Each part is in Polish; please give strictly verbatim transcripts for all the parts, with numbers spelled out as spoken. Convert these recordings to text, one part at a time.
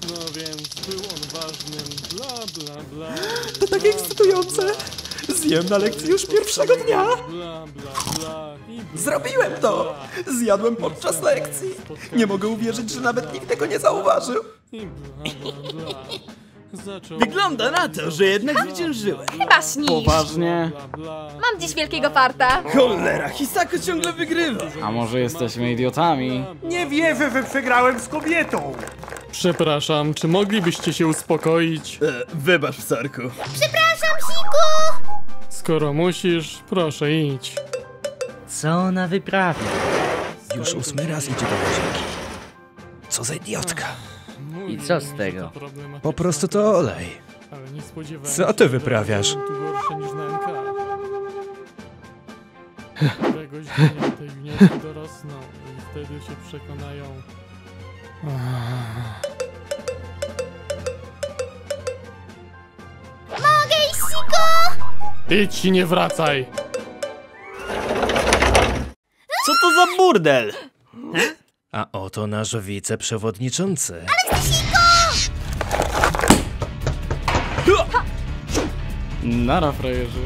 No więc był on ważnym, bla bla bla. To tak ekscytujące! Zjem na lekcji już pierwszego dnia! Bla bla bla. i bla, Zrobiłem bla, to! bla. Zjadłem podczas lekcji! Nie mogę uwierzyć, że nawet nikt tego nie zauważył! I bla bla bla. Zaczął Wygląda na to, że jednak zwyciężyłem. Chyba śnisz. Poważnie? bla, bla. Mam dziś wielkiego farta. Cholera, Hisako ciągle wygrywa. A może jesteśmy idiotami? Nie wierzę, że przegrałem z kobietą! Przepraszam, czy moglibyście się uspokoić? E, wybacz, Sarku. Przepraszam, Siku! Skoro musisz, proszę idź. Co ona wyprawia? Już ósmy raz idzie do łazienki. Co za idiotka! I co z tego? Po prostu to olej. Ale nie spodziewałem Co się, ty że wyprawiasz? będą tu gorsze niż na N K. Któregoś dnia te juniorki dorosną i wtedy się przekonają. Mogę iść, Siku! Idź i nie wracaj! Co to za burdel? A oto nasz wiceprzewodniczący. Nara, frajerzy.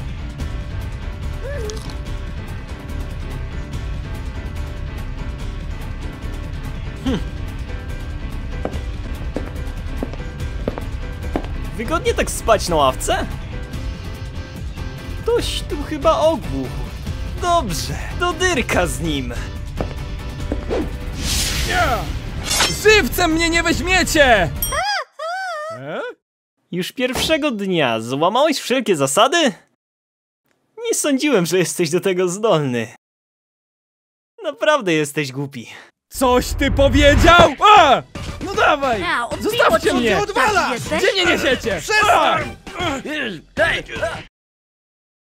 Wygodnie tak spać na ławce? Ktoś tu chyba ogłuchł. Dobrze, do dyrka z nim. Żywcem mnie nie weźmiecie! E? Już pierwszego dnia złamałeś wszelkie zasady? Nie sądziłem, że jesteś do tego zdolny. Naprawdę jesteś głupi. Coś ty powiedział? A! No dawaj! Au, Zostawcie mnie! Taki jesteś? Gdzie mnie niesiecie? Przestań! Hej!